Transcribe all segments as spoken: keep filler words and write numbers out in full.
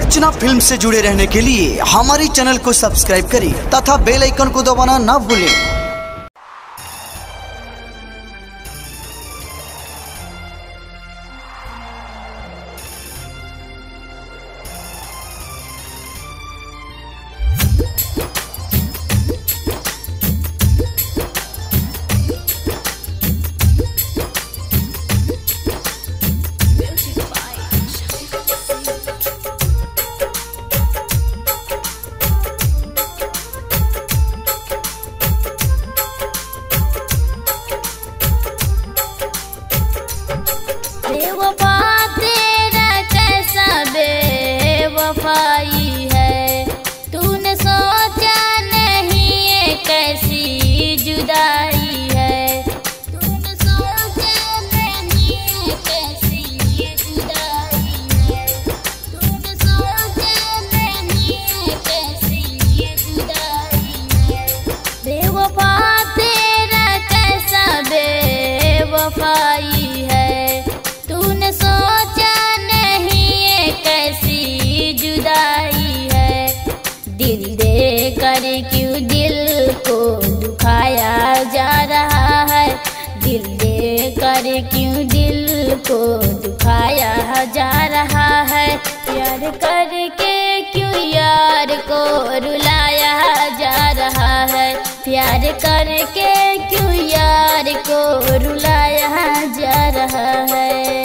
अर्चना film से जुड़े रहने के लिए हमारे चैनल को सब्सक्राइब करें तथा बेल आइकन को दबाना ना भूलें। बेवफाई है, तूने सोचा नहीं है कैसी जुदाई है, तूने सोचा नहीं है कैसी जुदाई है, तूने सोचा नहीं है कैसी जुदाई है। बेवफा तेरा कैसा बेवफाई है, तूने सोचा नहीं है कैसी जुदाई है। दिल दे कर क्यों दिल को दुखाया जा रहा है, दिल दे कर क्यों दिल को दुखाया जा रहा है। प्यार करके क्यों यार को रुलाया जा रहा है, प्यार करके क्यों यार को रुलाया जा रहा है।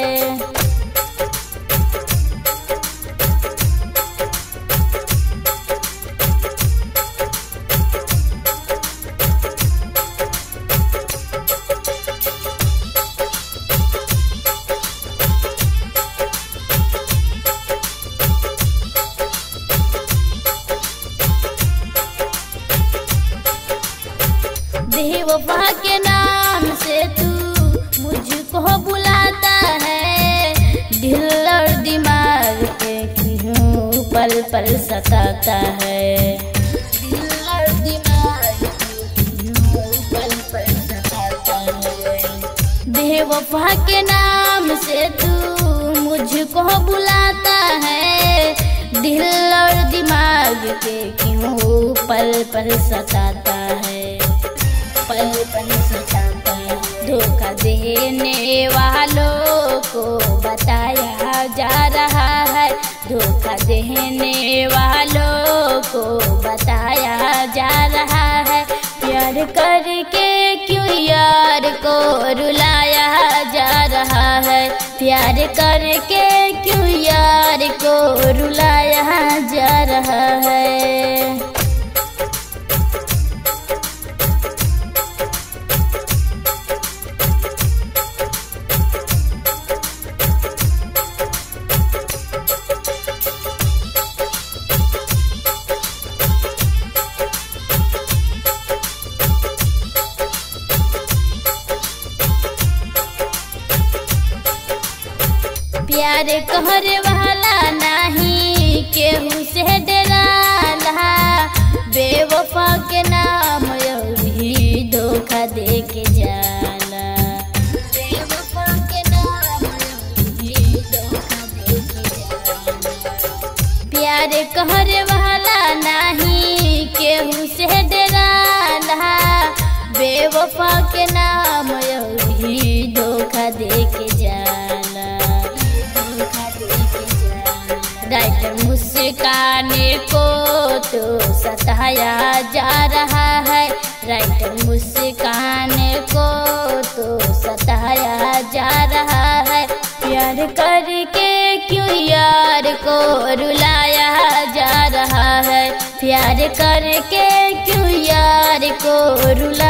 बेवफा के नाम से तू मुझको बुलाता है, दिल और दिमाग पे क्यों पल पल सताता है, दिल और दिमाग पे क्यों पल पल सताता है। बेवफा के नाम से तू मुझको बुलाता है, दिल और दिमाग पे क्यों पल पल सताता है, पल पल सताता है। धोखा देने वालों को बताया जा रहा है, धोखा देने वालों को बताया जा रहा है। प्यार करके क्यों यार को रुलाया जा रहा है, प्यार करके क्यों यार को रुलाया जा रहा है। प्यार कहरे वाला नहीं केहू से डराला, बेवफा के नाम भी धोखा दे के जाला, बेवफा के नाम भी धोखा दे के जाला। प्यार कहरे वाला नहीं केहू से डराला, बेवफा के नाम भी धोखा दे के जाला। राइटर मुस्कान को तो सताया जा रहा है, राइटर मुस्कान को तो सताया जा रहा है। प्यार करके क्यों यार को रुलाया जा रहा है, प्यार करके क्यों यार को रुलाया